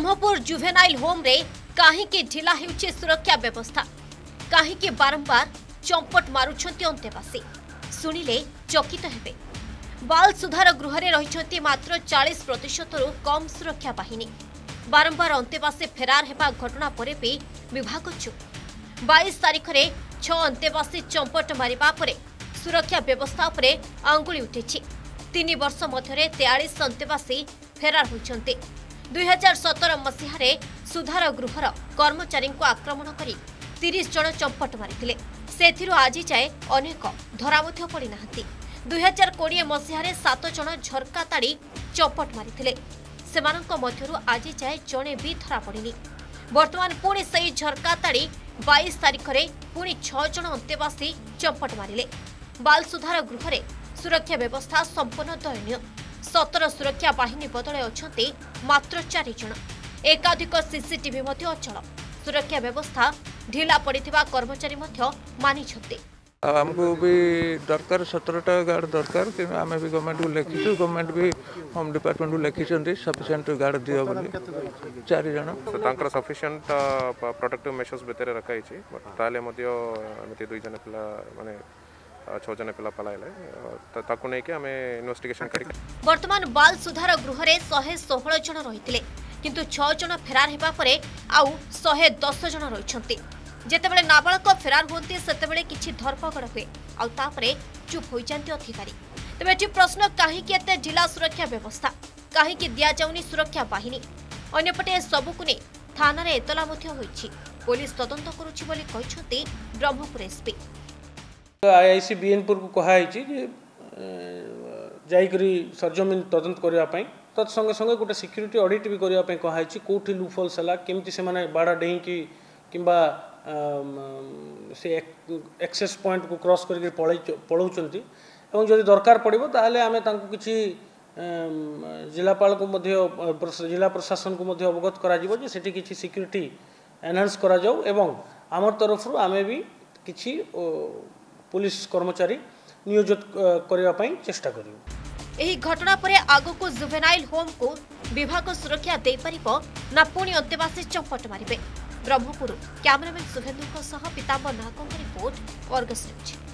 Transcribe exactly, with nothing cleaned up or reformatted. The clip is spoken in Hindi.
ब्रह्मपुर जुवेनाइल होम रे काहींकि ढिला हेउछि सुरक्षा व्यवस्था काहींकि बारंबार चंपट मारुछंती अंतेवासी सुनिले चकित हेबे। बाल सुधार गृह रे रहिछंती मात्र चालीस प्रतिशत रु कम सुरक्षा बाहिनी बारंबार अंतेवासी फेरार हेबा घटना परे भी विभाग चुप। बाईस तारिख रे छ अंतेवासी चंपट मारिबा परे सुरक्षा व्यवस्था उपरे आंगुली उठिछि। तीन वर्ष मध्यरे तेयालीस अंतेवासी फेरार होइछंती। दुई हजार सतर मसीह सुधार गृहर कर्मचारी को आक्रमण कर तीस जन चंपट मारी से आज जाए अनेक धरा पड़ी ना। दुई हजार कोड़े मसीह सात जन झरका ताड़ी चंपट मारी से आज जाए जड़े भी धरा पड़नी। बर्तमान पुणी से झरका ताड़ी बाईस तारिख में पुणी छह जन अंतेवासी चंपट मारे। बाल सुधार गृह रे सुरक्षा व्यवस्था संपूर्ण दयनीय। सतर सुरक्षा बाहिनी बदले अछंती मात्र चारि जन। एकाधिक सीसीटीवी मध्य अचल। सुरक्षा व्यवस्था ढिला पड़िथिबा कर्मचारी मध्य मानिछंती। हमको भी दरकार सतरटा गार्ड दरकार कि आम भी गवर्नमेंट को लिखी गवर्नमेंट भी होम डिपार्टमेंट को लिखी सफिशिएंट गार्ड दियो बोली चारि जन तांकर सफिशिएंट प्रोटेक्टिव मेजर्स भितर रखाई छी ताले मध्य एमती दुई जन पिला माने छह जन पिला पलाइले ताकू नै के हमें इन्वेस्टिगेशन करी। वर्तमान बाल सुधार गृह रे एक सौ सोलह जन रहिथिले किंतु छह जन फेरार हेबा परे आउ एक सौ दस जन रहिछंती। जेतेबेले नाबालक फेरार होते सेतेबेले किछि धरपकड़ हुए आउ तापरे चुप होई जांती अधिकारी। तबे एठी प्रश्न काहे कि एते ढिला सुरक्षा व्यवस्था काहे कि दिया जाउनी सुरक्षा बाहिनी अन्यपटे सबुकु नै थाना रे एतला मध्य होईछि। पुलिस तदंत करूछि बोली कहिछंती ब्रह्मपुर एसपी। आईआईसी बीएनपुर को कहाई जाइकरी सरजमीन तदंत करने तत्संगे संगे गोटे सिक्यूरीटी ऑडिट भी करने कहाई कौटी लूफल्स है केमती से बाड़ा डेईकी किंबा से एक्सेस पॉइंट को क्रॉस करके पलाउंट और जदि दरकार पड़ो ताहले आमे तांको किछि जिलापाल को मध्य जिला प्रशासन को मध्य अवगत करा जिवो जे सेठी किछि सिक्यूरीटी एनहांस करा जाऊ एवं आमर तरफ आमे भी किछि पुलिस कर्मचारी नियोजित करने चेष्टा करियो। एही घटना परे आगो को जुवेनाइल होम को विभाग सुरक्षा दे परिबो ना पुणी अंतेवासी चंपट मारिबे। ब्रह्मपुर कैमरामैन सुभेन्दु सह पीताम्बर नाहक रिपोर्ट अर्गस न्यूज।